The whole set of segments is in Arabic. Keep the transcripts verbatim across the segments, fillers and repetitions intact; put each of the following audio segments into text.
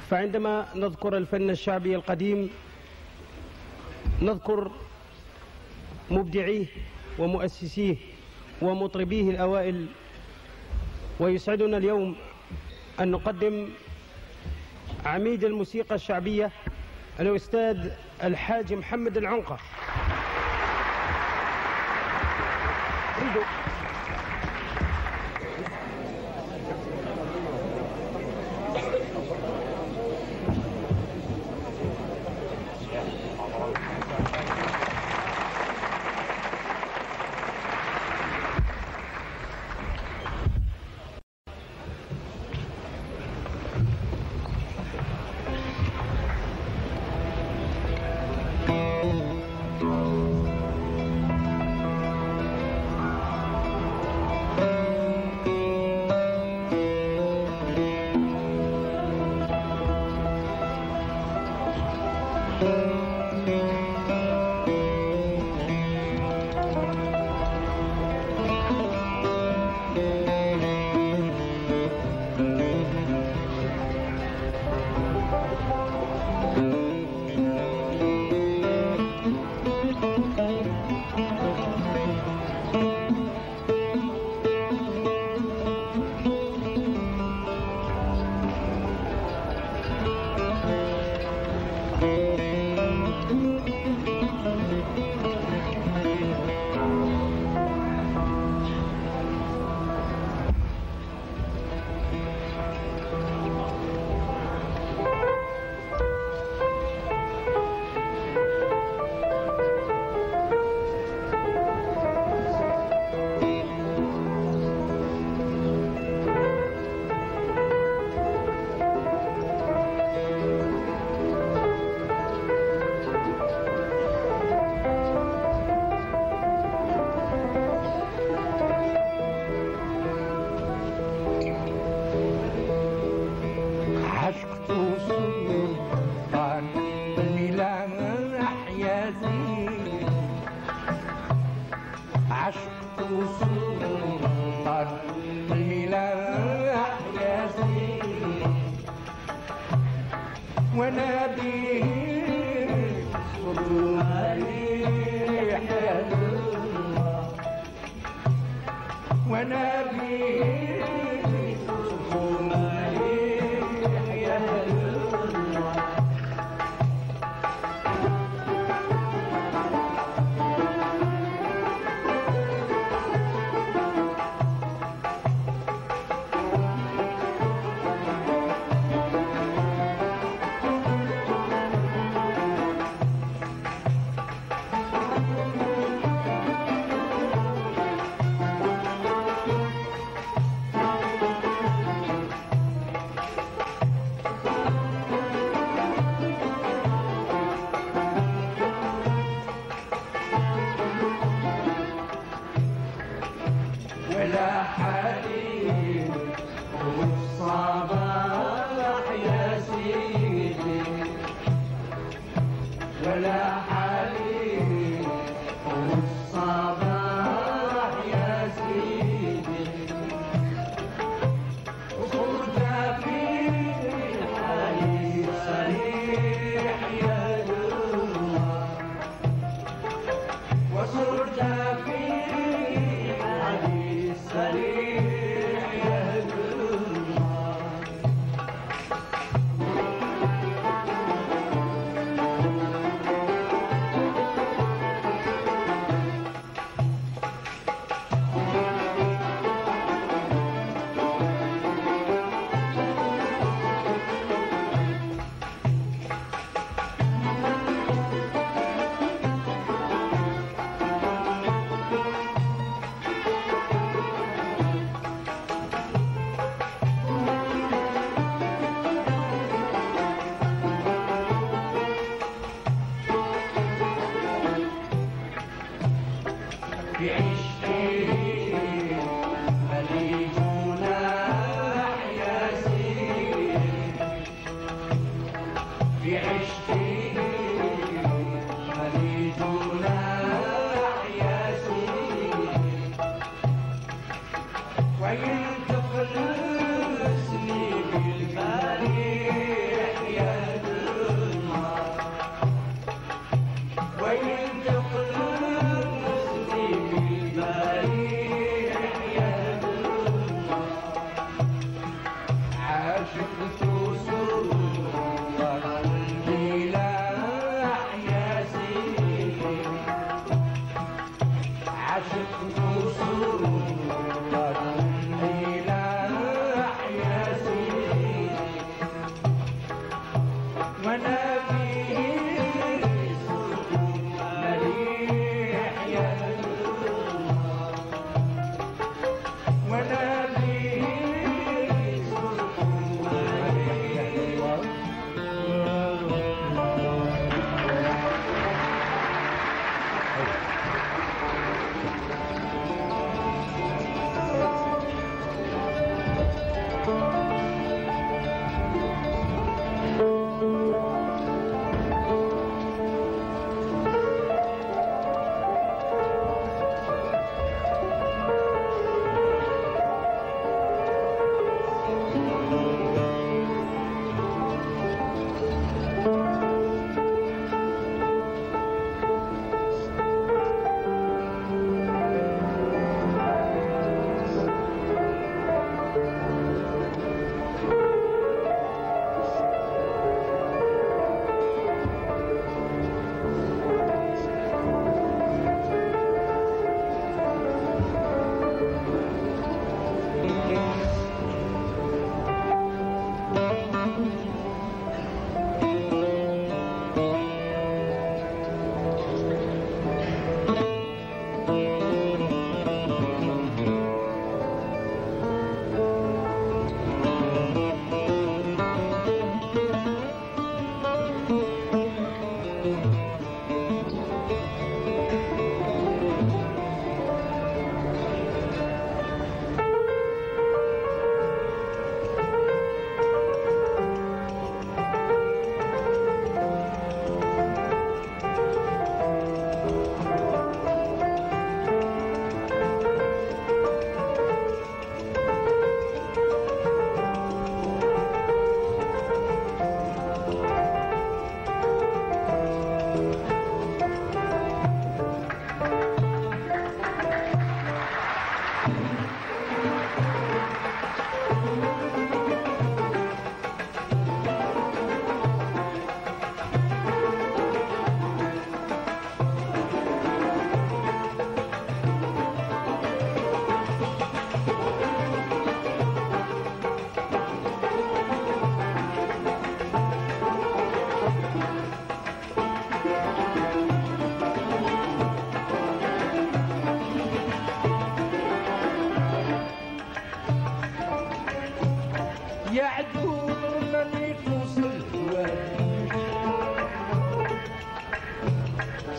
فعندما نذكر الفن الشعبي القديم نذكر مبدعيه ومؤسسيه ومطربيه الأوائل، ويسعدنا اليوم أن نقدم عميد الموسيقى الشعبية الأستاذ الحاج محمد العنقة. وين تخلصني بالمريح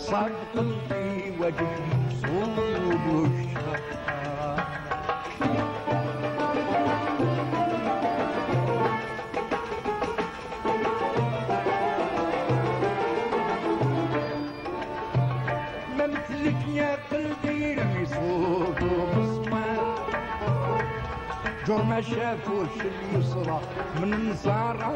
صاد قلبي وجد صوب والشهر ما مثلك يا قلبي المصوب ومصمار جور ما شافوش اليسرى من نصارى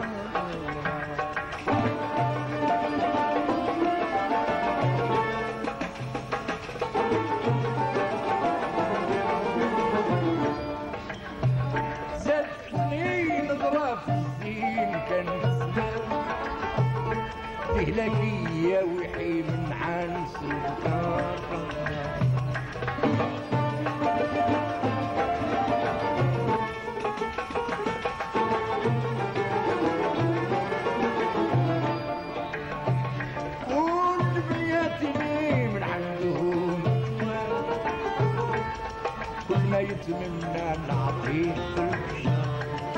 لكية وحي من عن سلطان والبنياتي من عندهم كل ما يتمنى نعطيه كل شهر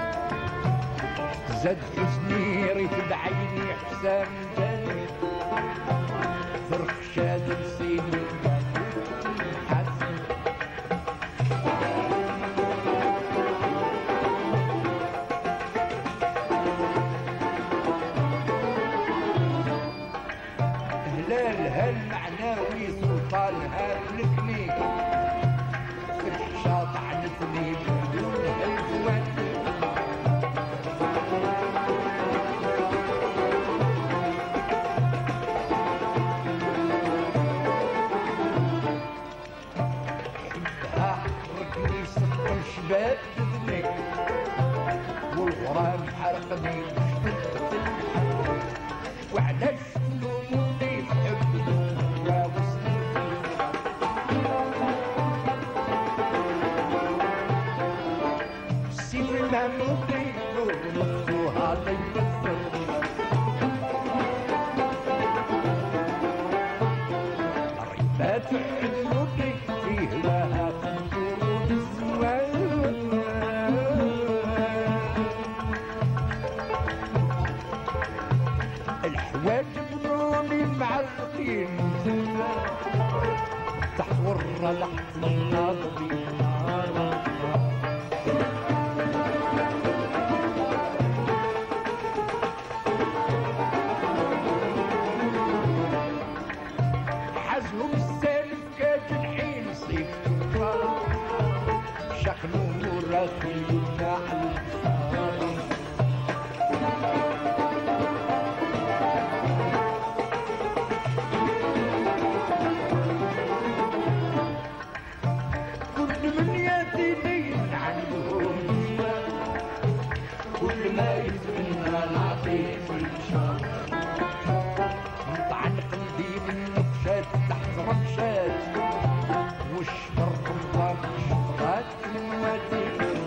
زاد حزني ريت بعيني حسام جاني فرخ شاد لسيني حسن هلال هالمعناوي سلطان هالكني فرح شاط عنتني بدون هالفوات شباب ذنك والغرام حرقني شفت الحرب وعلاش تلوموني تحب يا وصلي السيف المهمودي ونفسوها ليبثر الريبات حدودي فيه لها خمدود الزمان واجبوني معلقين تحور لحظ الناظرين حزهم السالف كجنحين صيف شخنوا راخي يمنع الحار كل ما يتمنى نعطيه كل شهر نطعن قلبي من نفشات تحت رمشات والشهر رمضان شهرات المواتير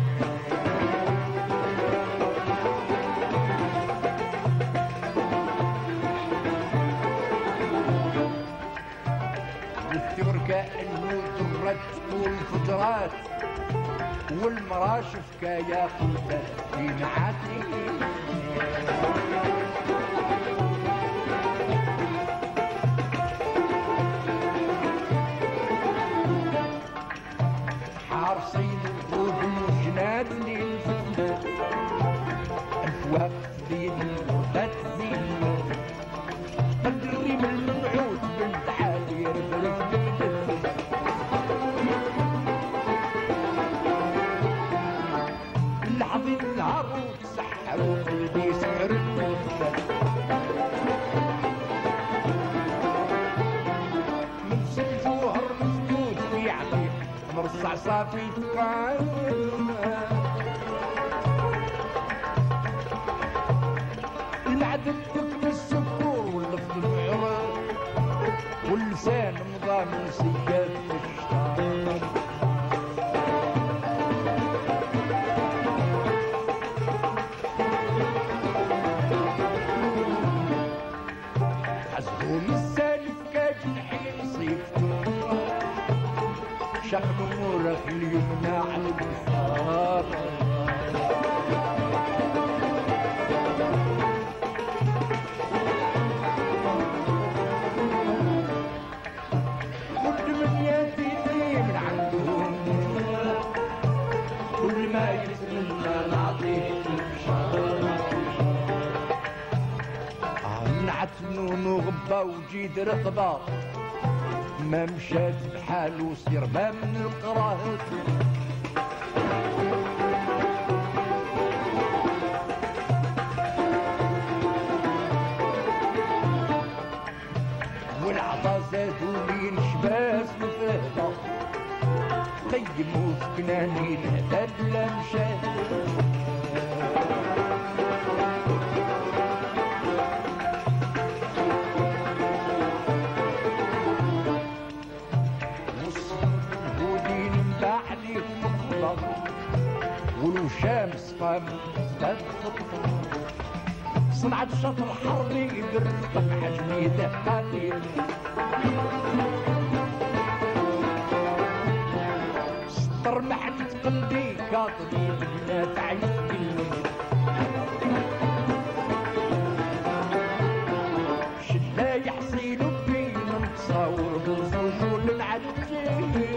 والثور كأنه درات والفجرات والمراشف كيا خلفة في معاتي حارسين الغود وجنادني الفتنة الفواق دين الغربات زين قدري من المنعوت بنت عالي ربلت لحظي النهار وتسحروا قلبي سحر النخبة من ست جوهر مسدود في عقيق مرصع صافي تقال المعدن تكن السكور واللفظ المعراض واللسان مضامن سياد في الشطار شخم نورك اليمنى على البحار تنونو غبا وجيد رقبة ما مشات بحالو سير ما من القراهات والعطا زادو لين شباس مفهدة قيمو في كناني الهدى بلا مشات والشمس قام صنعت شطر حربي بالرقم حجمي دهقاني سطر محنة قلبي كاطبي بنات عيني شلا يحصيلو بينا نتصاور بالزوج العدي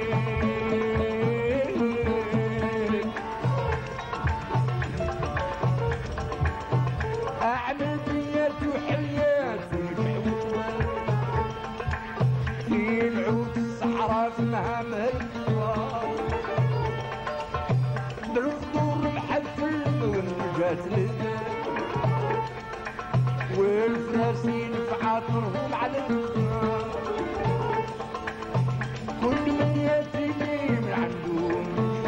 مهام الكوار بالفطور محفل والنجات والفراسين في عاطرهم على الكوار كل من يتيم عندهم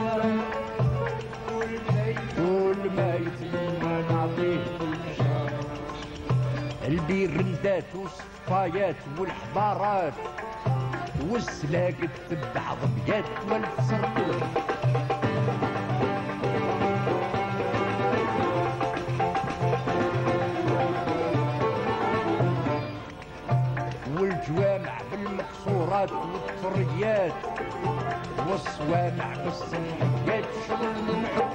كل ما يتمنى نعطيه كل شهر البيرندات والصفايات والحبارات والسلاق تتبع ضبيات والفسرطور والجوامع بالمقصورات والطريات والصوامع بالصنحيات شغل المحب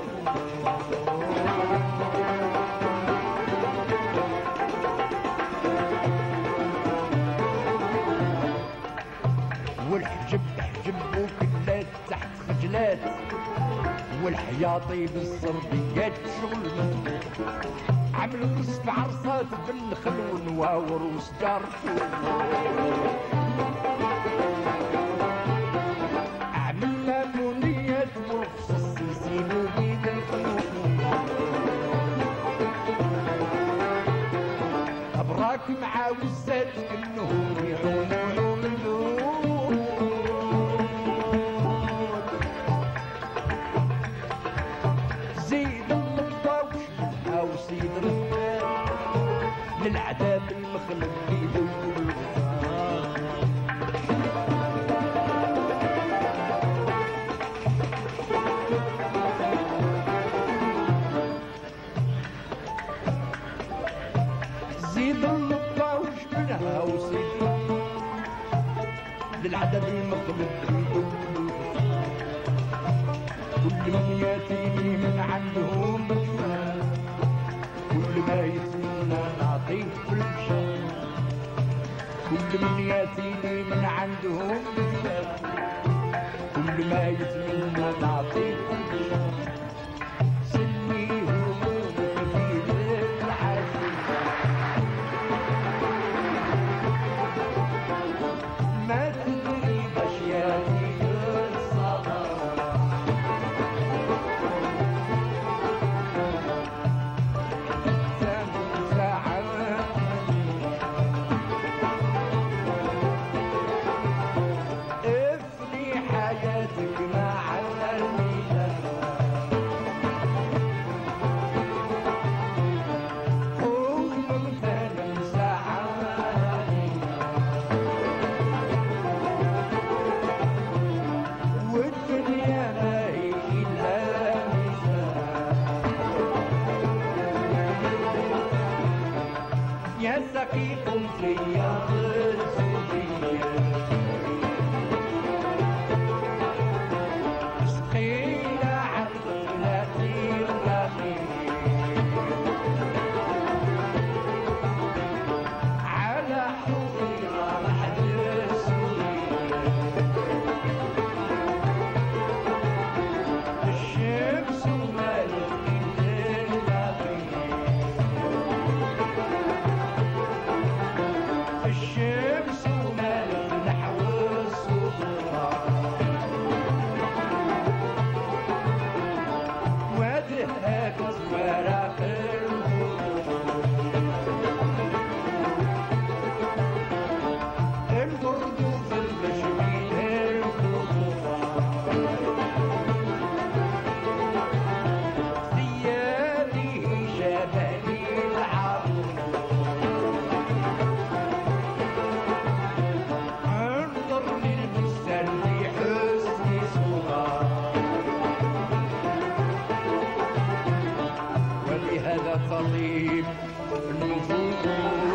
والحجب حجب وكلات تحت خجلات والحياطي بالصرديات شغل من عملوا قصف عرصات بالنخل ونواور وسجار عملنا مونيات ورخص يسيلوا بيد القلوب ابراك مع وزات كلهم يعونوا سيد الرجال للعذاب المخلد في دول زيد النطاوش منها وسيد للعذاب المخلد في دول كل من ياتيني من عندهم كل ما يتمنى نعطيه كل شيء كل من ياتيني من عندهم كل ما يتمنى نعطيه كل شيء سلمي هموم خفيف العاشق ما تدري باشياتي الصبر سقيكم في رياض السورية سقينا عرضنا في الرقيق على حوضنا محل السورية الشمس ومالك الرقيق وتطيب النفوس